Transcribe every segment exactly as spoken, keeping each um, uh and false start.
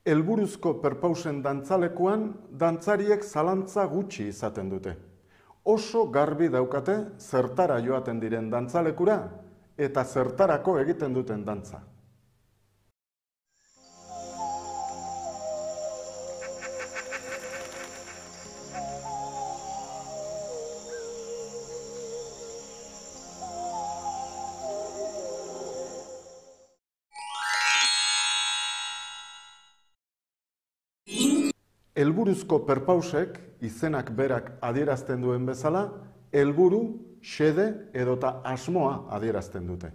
Helburuzko perpausen dantzalekuan, dantzariek zalantza gutxi izaten dute. Oso garbi daukate zertara joaten diren dantzalekura eta zertarako egiten duten dantza. Helburuzko perpausek, izenak berak adierazten duen bezala, helburu, xede edota asmoa adierazten dute.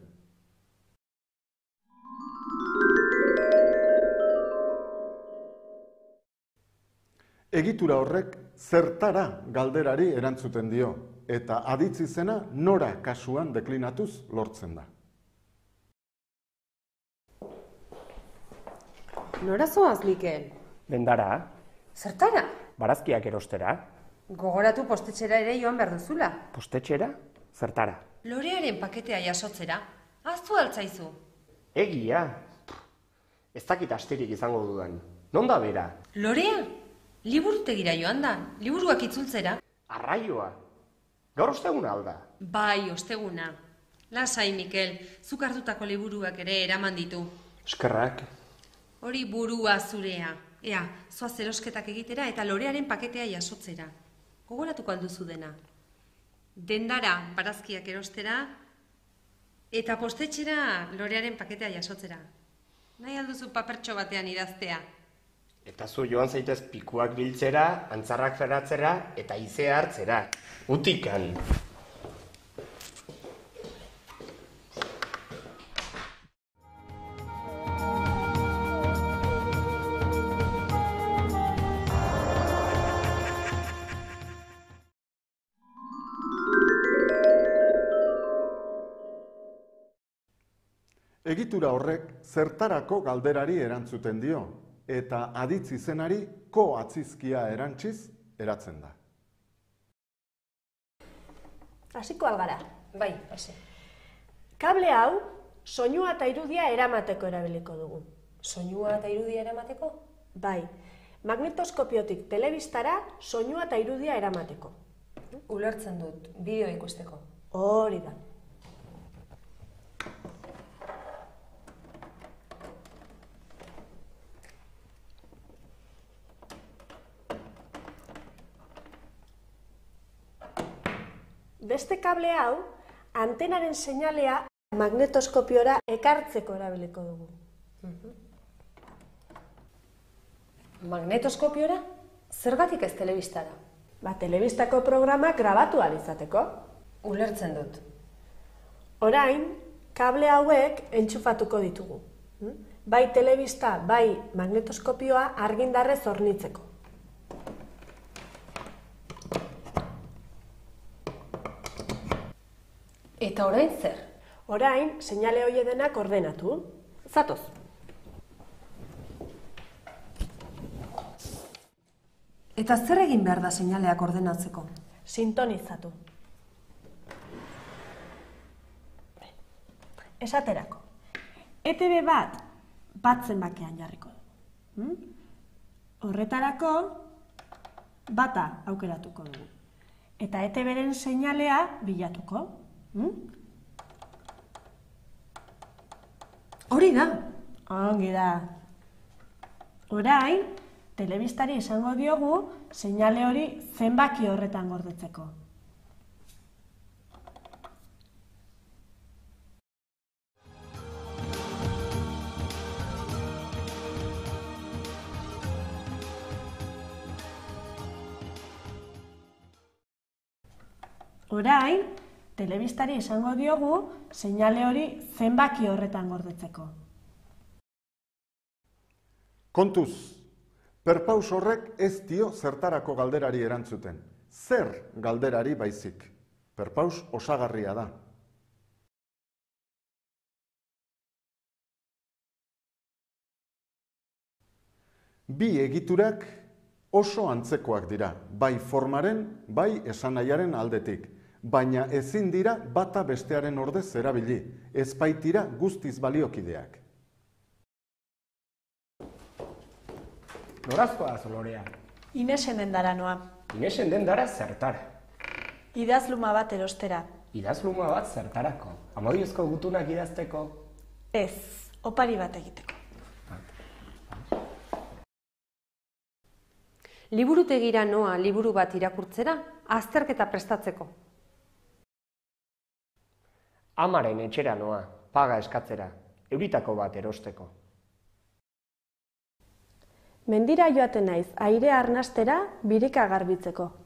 Egitura horrek zertara galderari erantzuten dio, eta aditz izena nora kasuan deklinatuz lortzen da. Nora zoaz, Mikel? Dendara. Zertara? Barazkiak erostera. Gogoratu postetxera ere joan behar duzula. Postetxera? Zertara? Lorearen paketea jasotzera. Aztu altzaizu. Egia. Ez dakit astirik izango dudan. Non da bera? Lorea? Liburutegira joan da. Liburuak itzultzera. Arraioa. Gaur osteguna alda. Bai, osteguna. Lasai, Mikel. Zuk hartutako liburuak ere eraman ditu. Eskerrak. Hori burua zurea. Ea, zoaz erosketak egitera eta lorearen paketea jasotzera. Gogoratuko alduzu dena. Dendara barazkiak erostera eta postetxera lorearen paketea jasotzera. Nahi alduzu papertxo batean idaztea. Eta zu joan zaitez pikuak biltzera, antzarrak feratzera eta izea hartzera. Utikan. Egitura horrek zertarako galderari erantzuten dio, eta aditz izenari ko atzizkia erantziz eratzen da. Hasiko algara. Bai, hasi. Kable hau, soinua eta irudia eramateko erabiliko dugu. Soinua eta irudia eramateko? Bai, magnetoskopiotik telebistara soinua eta irudia eramateko. Ulertzen dut, bideo ikusteko. Hori da. Beste kable hau, antenaren seinalea magnetoskopiora ekartzeko erabiliko dugu. Magnetoskopiora? Zergatik ez telebistara? Ba, telebistako programak grabatu ahal izateko. Ulertzen dut. Orain, kable hauek entxufatuko ditugu. Bai telebista, bai magnetoskopioa argindarrez hornitzeko. Eta orain zer? Orain, seinale hoe denak ordenatu. Zatoz. Eta zer egin behar da seinaleak ordenatzeko? Sintonizatu. Esaterako. E T B bat bat zenbakian jarriko du. Horretarako bata aukeratuko dugu. Eta E T B-ren seinalea bilatuko. Hori da. Ongi da. Orain, telebistari esango diogu seinale hori zenbaki horretan gordetzeko. Orain, telebistari esango diogu seinale hori zenbaki horretan gordetzeko. Kontuz, perpaus horrek ez dio zertarako galderari erantzuten. Zer galderari baizik. Perpaus osagarria da. Bi egiturak oso antzekoak dira, bai formaren, bai esanahiaren aldetik. Baina ezin dira bata bestearen ordez erabili, ez baitira guztiz baliokideak. Norazkoa Lorea? Inesen dendara noa. Inesen dendara zertara? Idazluma bat erostera. Idazluma bat zertarako? Amodiozko gutunak idazteko? Ez, opari bat egiteko. Liburutegira noa liburu bat irakurtzera, azterketa prestatzeko. Amaren etxera noa, paga eskatzera, euritako bat erosteko. Mendira joaten naiz, airea arnastera, birika garbitzeko.